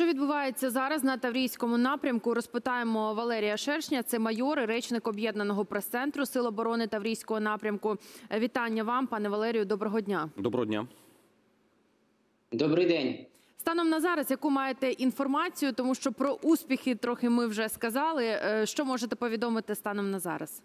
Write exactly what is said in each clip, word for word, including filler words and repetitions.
Що відбувається зараз на Таврійському напрямку, розпитаємо Валерія Шершня, це майор і речник Об'єднаного прес-центру Сил оборони Таврійського напрямку. Вітання вам, пане Валерію, доброго дня. Доброго дня. Добрий день. Станом на зараз, яку маєте інформацію, тому що про успіхи трохи ми вже сказали, що можете повідомити станом на зараз?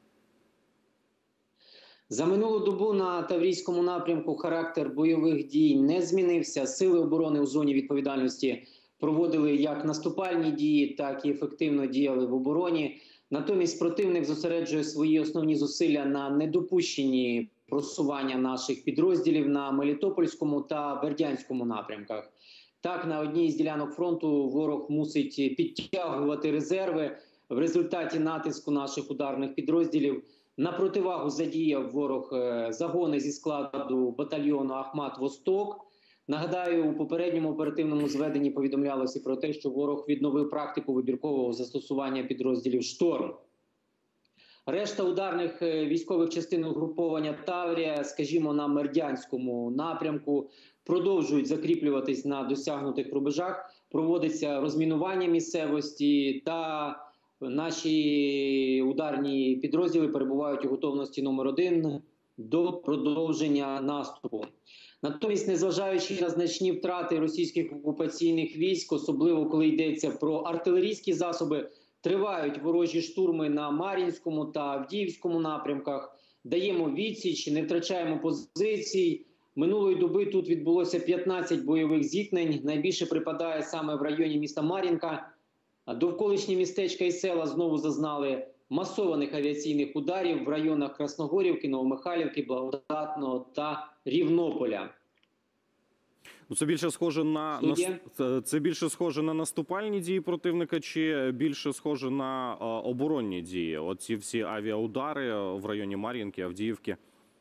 За минулу добу на Таврійському напрямку характер бойових дій не змінився. Сили оборони у зоні відповідальності проводили як наступальні дії, так і ефективно діяли в обороні. Натомість противник зосереджує свої основні зусилля на недопущенні просування наших підрозділів на Мелітопольському та Бердянському напрямках. Так, на одній з ділянок фронту ворог мусить підтягувати резерви. В результаті натиску наших ударних підрозділів на противагу задіяв ворог загони зі складу батальйону Ахмат-Восток. Нагадаю, у попередньому оперативному зведенні повідомлялося про те, що ворог відновив практику вибіркового застосування підрозділів «Шторм». Решта ударних військових частин угруповання «Таврія», скажімо, на Мердянському напрямку, продовжують закріплюватись на досягнутих рубежах, проводиться розмінування місцевості та наші ударні підрозділи перебувають у готовності номер один до продовження наступу. Натомість, незважаючи на значні втрати російських окупаційних військ, особливо коли йдеться про артилерійські засоби, тривають ворожі штурми на Мар'їнському та Авдіївському напрямках. Даємо відсіч, не втрачаємо позицій. Минулої доби тут відбулося п'ятнадцять бойових зіткнень. Найбільше припадає саме в районі міста Мар'їнка. Довколишні містечка і села знову зазнали масованих авіаційних ударів в районах Красногорівки, Новомихайлівки, Благодатного та Рівнополя. Це більше схоже на це більше схоже на наступальні дії противника, чи більше схоже на оборонні дії? Оці всі авіаудари в районі Мар'їнки, Авдіївки.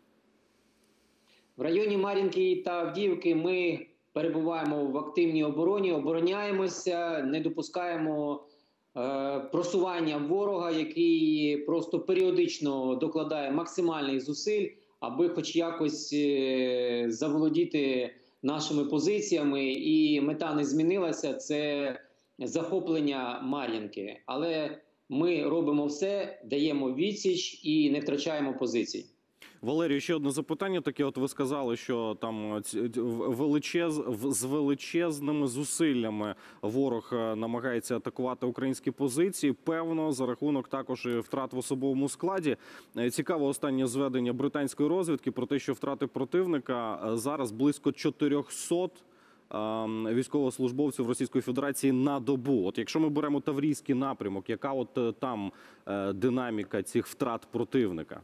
В районі Мар'їнки та Авдіївки ми перебуваємо в активній обороні, обороняємося, не допускаємо е, просування ворога, який просто періодично докладає максимальних зусиль, аби хоч якось е, заволодіти нашими позиціями. І мета не змінилася – це захоплення Мар'їнки. Але ми робимо все, даємо відсіч і не втрачаємо позицій. Валерію, ще одне запитання таке. От ви сказали, що там величез... з величезними зусиллями ворог намагається атакувати українські позиції. Певно, за рахунок також втрат в особовому складі. Цікаво останнє зведення британської розвідки про те, що втрати противника зараз близько чотирьохсот військовослужбовців Російської Федерації на добу. От якщо ми беремо Таврійський напрямок, яка от там динаміка цих втрат противника?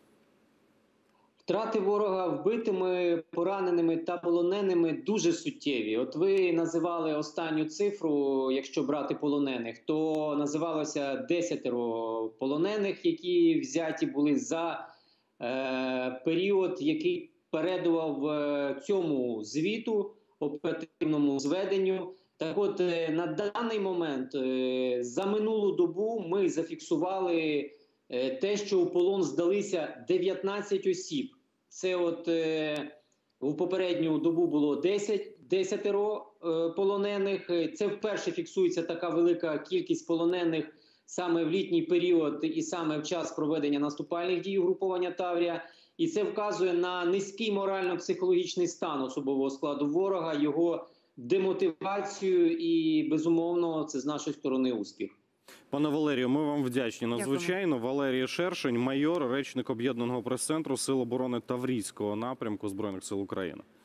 Втрати ворога вбитими, пораненими та полоненими дуже суттєві. От ви називали останню цифру, якщо брати полонених, то називалося десятеро полонених, які взяті були за е, період, який передував е, цьому звіту, оперативному зведенню. Так от, е, на даний момент, е, за минулу добу ми зафіксували е, те, що у полон здалися дев'ятнадцять осіб. Це от е, у попередню добу було десять, десятеро е, полонених. Це вперше фіксується така велика кількість полонених саме в літній період і саме в час проведення наступальних дій угруповання «Таврія». І це вказує на низький морально-психологічний стан особового складу ворога, його демотивацію і, безумовно, це з нашої сторони успіх. Пане Валерію, ми вам вдячні надзвичайно. Валерій Шершень, майор, речник Об'єднаного прес-центру Сил оборони Таврійського напрямку Збройних сил України.